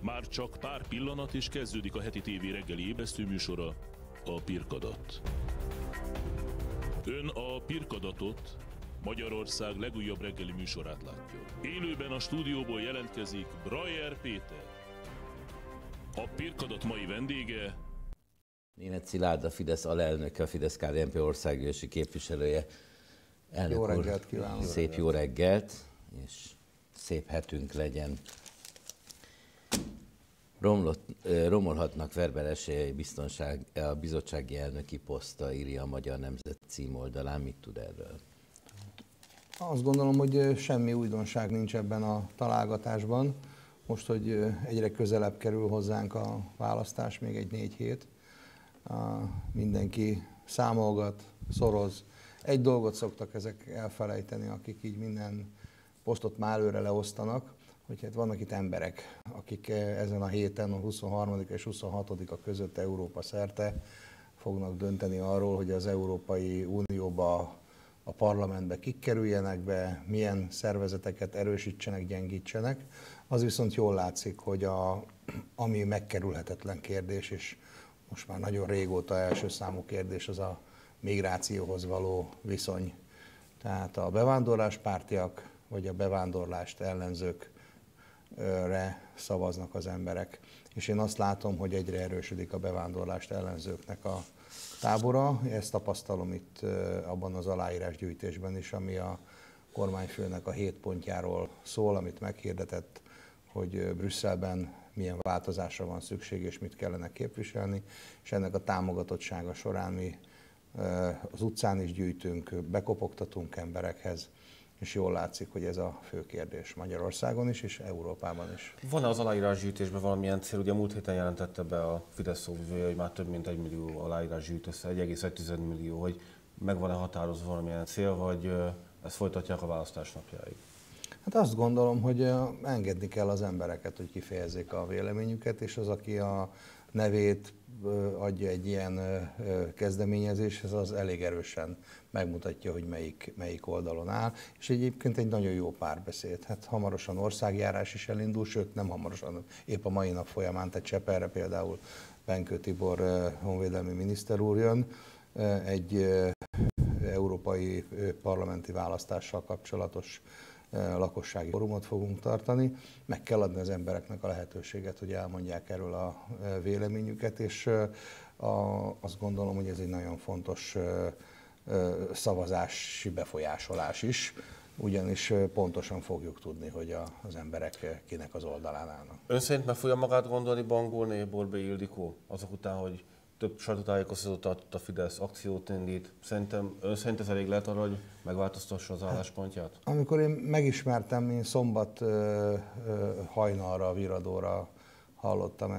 Már csak pár pillanat és kezdődik a heti tévé reggeli ébresztőműsora, a Pirkadat. Ön a Pirkadatot, Magyarország legújabb reggeli műsorát látja. Élőben a stúdióból jelentkezik Brajer Péter. A Pirkadat mai vendége Németh Szilárd, a Fidesz alelnöke, a Fidesz-KDNP országgyűlési képviselője. Elnök jó úr, reggelt kívánok! Szép jó reggelt, és szép hetünk legyen. Romolhatnak Weber esélyei a bizottsági elnöki posztra, írja a Magyar Nemzet címoldalán. Mit tud erről? Azt gondolom, hogy semmi újdonság nincs ebben a találgatásban. Most, hogy egyre közelebb kerül hozzánk a választás, még egy 4 hét, mindenki számolgat, szoroz. Egy dolgot szoktak ezek elfelejteni, akik így minden posztot már előre leosztanak, hogy hát vannak itt emberek, akik ezen a héten, a 23. és 26-a között Európa szerte fognak dönteni arról, hogy az Európai Unióba, a parlamentbe kik kerüljenek be, milyen szervezeteket erősítsenek, gyengítsenek. Az viszont jól látszik, hogy ami megkerülhetetlen kérdés, és most már nagyon régóta első számú kérdés, az a migrációhoz való viszony. Tehát a bevándorláspártiak vagy a bevándorlást ellenzőkre szavaznak az emberek. És én azt látom, hogy egyre erősödik a bevándorlást ellenzőknek a tábora. Ezt tapasztalom itt abban az aláírásgyűjtésben is, ami a kormányfőnek a 7 pontjáról szól, amit meghirdetett, hogy Brüsszelben milyen változásra van szükség, és mit kellene képviselni. És ennek a támogatottsága során mi az utcán is gyűjtünk, bekopogtatunk emberekhez, és jól látszik, hogy ez a fő kérdés Magyarországon is, és Európában is. Van-e az aláírásgyűjtésben valamilyen cél? Ugye múlt héten jelentette be a Fidesz szóvivője, hogy már több mint 1 millió aláírás gyűjt össze, 1,1 millió, hogy meg van-e határozva valamilyen cél, vagy ezt folytatják a választás napjáig? Hát azt gondolom, hogy engedni kell az embereket, hogy kifejezzék a véleményüket, és az, aki a nevét adja egy ilyen kezdeményezéshez, az elég erősen megmutatja, hogy melyik oldalon áll. És egyébként egy nagyon jó párbeszéd. Hát hamarosan országjárás is elindul, sőt nem hamarosan, épp a mai nap folyamán, tehát Cseperre például Benkő Tibor honvédelmi miniszter úr jön, egy európai parlamenti választással kapcsolatos lakossági fórumot fogunk tartani. Meg kell adni az embereknek a lehetőséget, hogy elmondják erről a véleményüket, és azt gondolom, hogy ez egy nagyon fontos szavazási befolyásolás is, ugyanis pontosan fogjuk tudni, hogy az emberek kinek az oldalán állnak. Ön szerint meg fogja magát gondolni Bangolné Borbély Ildikó azok után, hogy több sajtótájékoztatót adott a Fidesz, akciót indít? Ön szerint ez elég lehet arra, hogy megváltoztassa az álláspontját? Amikor én megismertem, én szombat hajnalra, a Viradóra hallottam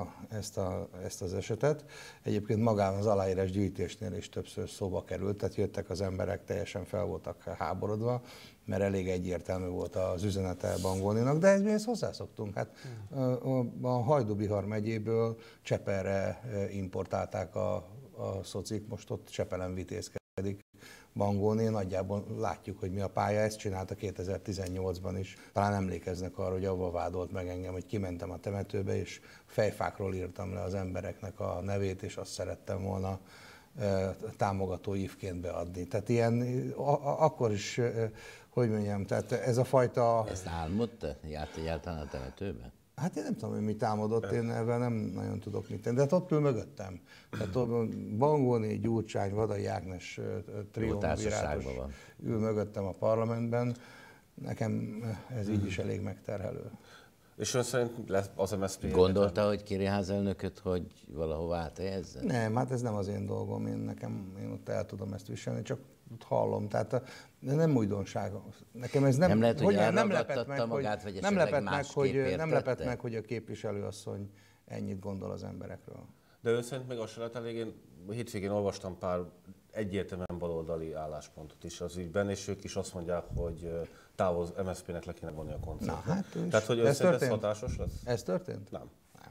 ezt az esetet. Egyébként magán az aláírás gyűjtésnél is többször szóba került, tehát jöttek az emberek, teljesen fel voltak háborodva, mert elég egyértelmű volt az üzenete Bangolnénak, de mi ezt hozzászoktunk. Hát a Hajdú-Bihar megyéből Cseperre importálták a szocik, most ott Csepelen vitézkedik Bangolné, nagyjából látjuk, hogy mi a pálya, ezt csinálta 2018-ban is. Talán emlékeznek arra, hogy avval vádolt meg engem, hogy kimentem a temetőbe, és fejfákról írtam le az embereknek a nevét, és azt szerettem volna támogató ívként beadni. Tehát ilyen, akkor is, hogy mondjam, tehát ez a fajta... Ezt álmodta? Járt egyáltalán a temetőben? Hát én nem tudom, hogy mi támadott, én ebben nem nagyon tudok mit tenni, de hát ott ül mögöttem. Tehát ott Bangolné, Gyurcsány, Vadai Ágnes triumvirátus ül mögöttem a parlamentben. Nekem ez így is elég megterhelő. És ön szerint lesz az MSZP? Gondolta, hogy kéri házelnököt, hogy valahova áthelyezze? Nem, hát ez nem az én dolgom, én ott el tudom ezt viselni, csak ott hallom. Tehát nem újdonság. Nekem ez nem lehet, hogy elragadtatta magát, vagy nem lepett meg, hogy a képviselőasszony ennyit gondol az emberekről. De ön szerint még az se lehet elég, én hétvégén olvastam pár egyértelműen baloldali álláspontot is az ügyben, és ők is azt mondják, hogy MSZP-nek le kéne vonni a koncertet. Na, hát tehát, hogy ön szerint ez hatásos lesz? Ez történt? Nem.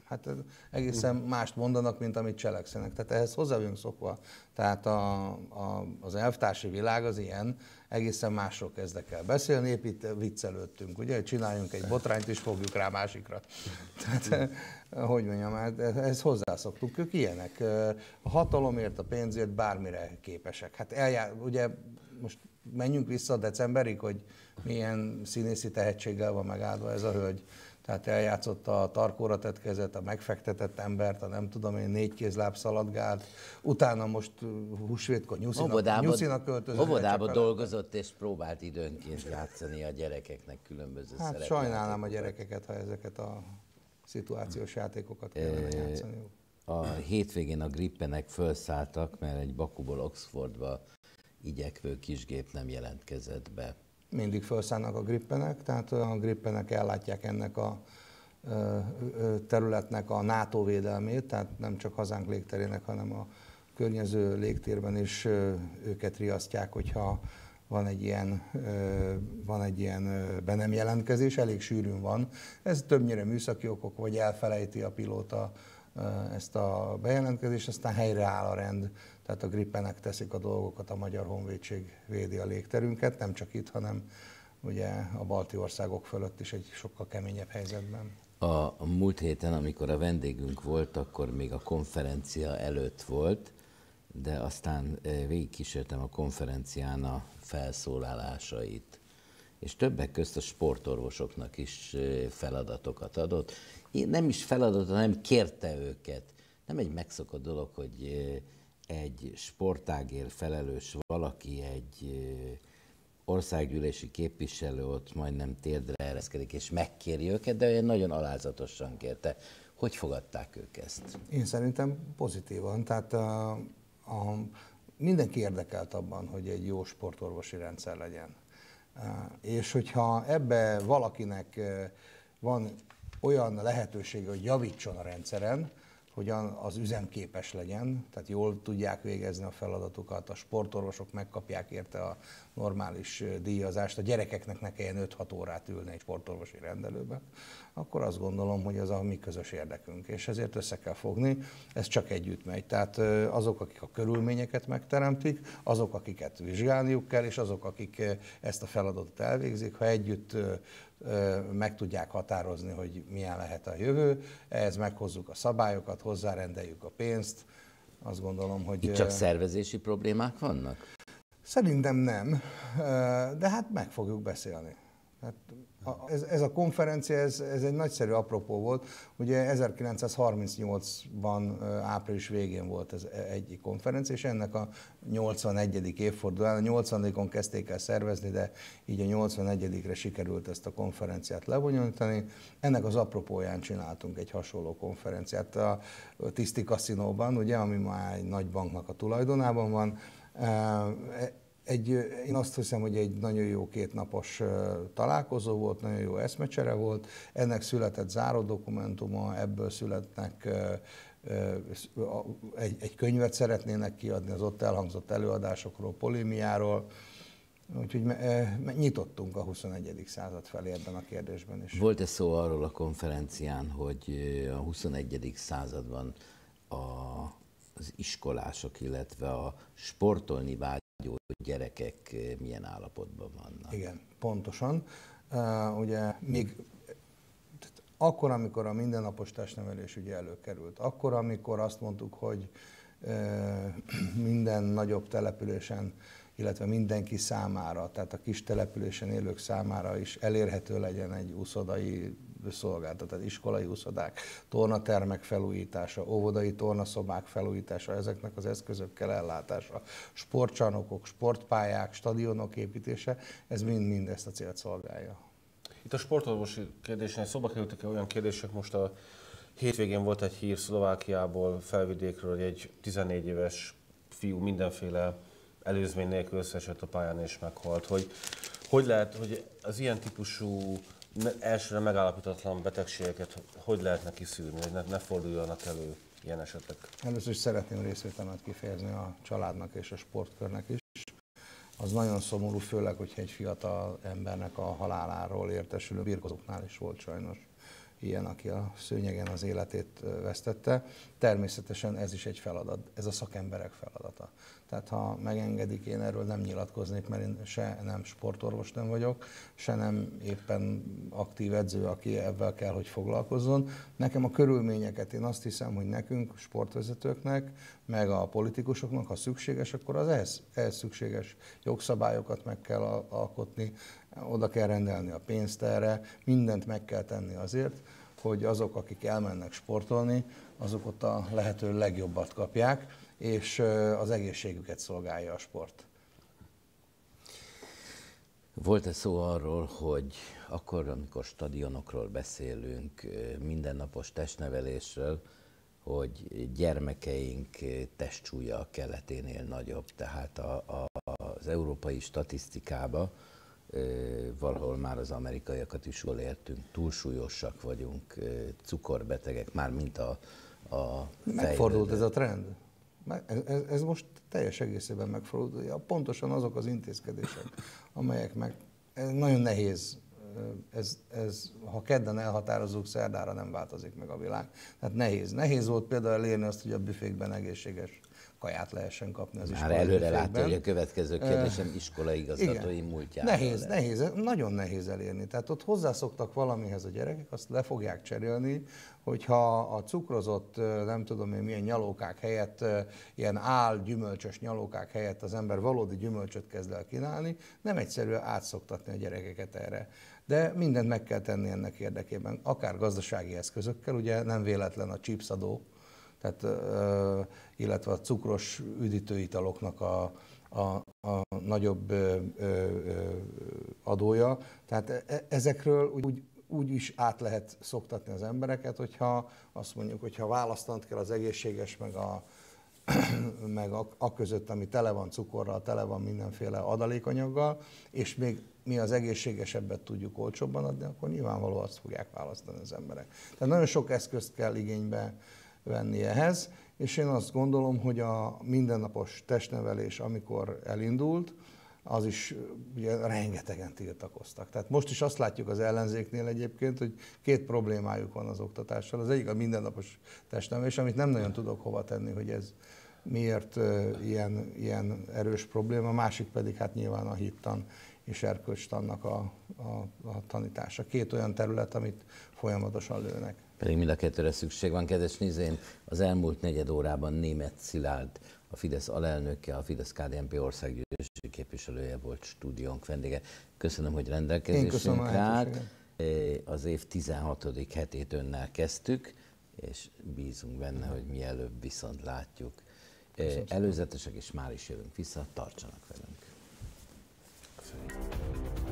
Hát egészen mást mondanak, mint amit cselekszenek. Tehát ehhez hozzá vagyunk szokva. Tehát az elvtársi világ az ilyen, egészen másról kezdek el beszélni, épp itt viccelődtünk, ugye, hogy csináljunk egy botrányt és fogjuk rá másikra. Tehát, hogy mondjam, ezt hozzászoktuk, ők ilyenek. A hatalomért, a pénzért bármire képesek. Hát ugye most menjünk vissza decemberig, hogy milyen színészi tehetséggel van megáldva ez a hölgy. Tehát eljátszotta a tarkóra tett kezet, a megfektetett embert, a nem tudom én, 4 kézláb szaladgált, utána most húsvétkor nyuszinak költözött. Óvodába dolgozott és próbált időnként játszani a gyerekeknek különböző szerepjátékokat. Hát sajnálnám a gyerekeket, ha ezeket a szituációs játékokat kellene játszani. A hétvégén a grippenek felszálltak, mert egy Bakuból Oxfordba igyekvő kisgép nem jelentkezett be. Mindig felszállnak a grippenek, tehát a grippenek ellátják ennek a területnek a NATO védelmét, tehát nem csak hazánk légterének, hanem a környező légtérben is őket riasztják, hogyha van egy ilyen be nem jelentkezés, elég sűrűn van. Ez többnyire műszaki okok, vagy elfelejti a pilóta ezt a bejelentkezést, aztán helyreáll a rend, tehát a grippenek teszik a dolgokat, a Magyar Honvédség védi a légterünket, nem csak itt, hanem ugye a balti országok fölött is egy sokkal keményebb helyzetben. A múlt héten, amikor a vendégünk volt, akkor még a konferencia előtt volt, de aztán végigkísértem a konferencián a felszólalásait, és többek közt a sportorvosoknak is feladatokat adott. Nem is feladatot, hanem kérte őket. Nem egy megszokott dolog, hogy egy sportágért felelős valaki, egy országgyűlési képviselő ott majdnem térdre ereszkedik és megkéri őket, de olyan nagyon alázatosan kérte. Hogy fogadták ők ezt? Én szerintem pozitívan. Tehát mindenki érdekelt abban, hogy egy jó sportorvosi rendszer legyen. És hogyha ebbe valakinek van olyan lehetősége, hogy javítson a rendszeren, hogy az üzemképes legyen, tehát jól tudják végezni a feladatukat, a sportorvosok megkapják érte a normális díjazást, a gyerekeknek ne kelljen 5-6 órát ülni egy sportorvosi rendelőben, akkor azt gondolom, hogy ez a mi közös érdekünk, és ezért össze kell fogni, ez csak együtt megy. Tehát azok, akik a körülményeket megteremtik, azok, akiket vizsgálniuk kell, és azok, akik ezt a feladatot elvégzik, ha együtt meg tudják határozni, hogy milyen lehet a jövő, ehhez meghozzuk a szabályokat, hozzárendeljük a pénzt, azt gondolom, hogy... Itt csak szervezési problémák vannak? Szerintem nem, de hát meg fogjuk beszélni. Hát ez a konferencia, ez egy nagyszerű apropó volt. Ugye 1938-ban április végén volt ez egy konferencia, és ennek a 81. évfordulóján, a 80-on kezdték el szervezni, de így a 81-re sikerült ezt a konferenciát lebonyolítani. Ennek az apropóján csináltunk egy hasonló konferenciát a Tiszti Kaszinóban, ugye, ami már egy nagy banknak a tulajdonában van. Én azt hiszem, hogy egy nagyon jó 2 napos találkozó volt, nagyon jó eszmecsere volt. Ennek született záró dokumentuma, ebből születnek egy könyvet szeretnének kiadni az ott elhangzott előadásokról, polémiáról. Úgyhogy nyitottunk a 21. század felé ebben a kérdésben is. Volt-e szó arról a konferencián, hogy a 21. században az iskolások, illetve a sportolni vágyó gyerekek milyen állapotban vannak? Igen, pontosan. Ugye még akkor, amikor a mindennapos testnevelés ugye előkerült, akkor, amikor azt mondtuk, hogy minden nagyobb településen, illetve mindenki számára, tehát a kis településen élők számára is elérhető legyen egy úszodai szolgáltatás, tehát iskolai úszodák, tornatermek felújítása, óvodai tornaszobák felújítása, ezeknek az eszközökkel ellátása, sportcsarnokok, sportpályák, stadionok építése, ez mind ezt a célt szolgálja. Itt a sportorvosi kérdésnél szóba kerültek olyan kérdések, most a hétvégén volt egy hír Szlovákiából, Felvidékről, hogy egy 14 éves fiú mindenféle előzmény nélkül összeesett a pályán és meghalt. Hogy lehet, hogy az ilyen típusú elsőre megállapítatlan betegségeket hogy lehetne kiszűrni, hogy ne forduljanak elő ilyen esetek? Először is szeretném részvétemet kifejezni a családnak és a sportkörnek is. Az nagyon szomorú, főleg, hogyha egy fiatal embernek a haláláról értesülő birkozóknál is volt sajnos ilyen, aki a szőnyegen az életét vesztette. Természetesen ez is egy feladat, ez a szakemberek feladata. Tehát ha megengedik, én erről nem nyilatkoznék, mert én se nem sportorvos nem vagyok, se nem éppen aktív edző, aki ebben kell, hogy foglalkozzon. Nekem a körülményeket, én azt hiszem, hogy nekünk, sportvezetőknek, meg a politikusoknak, ha szükséges, akkor az ehhez szükséges jogszabályokat meg kell alkotni, oda kell rendelni a pénzt erre, mindent meg kell tenni azért, hogy azok, akik elmennek sportolni, azok ott a lehető legjobbat kapják, és az egészségüket szolgálja a sport. Volt-e szó arról, hogy akkor, amikor stadionokról beszélünk, mindennapos testnevelésről, hogy gyermekeink testsúlya a keleténél nagyobb, tehát az európai statisztikába valahol már az amerikaiakat is jól értünk, túlsúlyosak vagyunk, cukorbetegek, már mint a Megfordult ez a trend. Ez most teljes egészében megfordult. Pontosan azok az intézkedések, amelyek ez nagyon nehéz. Ha kedden elhatározzuk, szerdára nem változik meg a világ. Tehát nehéz. Nehéz volt például elérni azt, hogy a büfékben egészséges kaját lehessen kapni az iskolai büfékben. Már előre látja, hogy a következő kérdésem iskolai múltjáról. Nehéz, nagyon nehéz elérni. Tehát ott hozzászoktak valamihez a gyerekek, azt le fogják cserélni, hogyha a cukrozott, nem tudom én milyen nyalókák helyett, ilyen gyümölcsös nyalókák helyett az ember valódi gyümölcsöt kezd el kínálni, nem egyszerű átszoktatni a gyerekeket erre. De mindent meg kell tenni ennek érdekében, akár gazdasági eszközökkel, ugye nem véletlen a chipsadó, tehát, illetve a cukros üdítőitaloknak a nagyobb adója. Tehát ezekről úgy is át lehet szoktatni az embereket, hogyha azt mondjuk, hogyha választanod kell az egészséges meg a között, ami tele van cukorral, tele van mindenféle adalékanyaggal, és még mi az egészségesebbet tudjuk olcsóbban adni, akkor nyilvánvalóan azt fogják választani az emberek. Tehát nagyon sok eszközt kell igénybe venni ehhez, és én azt gondolom, hogy a mindennapos testnevelés, amikor elindult, az is ugye rengetegen tiltakoztak. Tehát most is azt látjuk az ellenzéknél egyébként, hogy két problémájuk van az oktatással. Az egyik a mindennapos testnevelés, amit nem nagyon tudok hova tenni, hogy ez miért ilyen erős probléma, a másik pedig hát nyilván a hittan és erkölcstannak a tanítása. Két olyan terület, amit folyamatosan lőnek. Pedig mind a kettőre szükség van. Kedves nézőim, az elmúlt negyed órában Németh Szilárd, a Fidesz alelnöke, a Fidesz-KDNP országgyűlési képviselője volt stúdiónk vendége. Köszönöm, hogy rendelkezésünkre állt. Az év 16. hetét önnel kezdtük, és bízunk benne, hogy mielőbb viszont látjuk. Előzetesek, és már is jövünk vissza, tartsanak velünk. Köszönjük.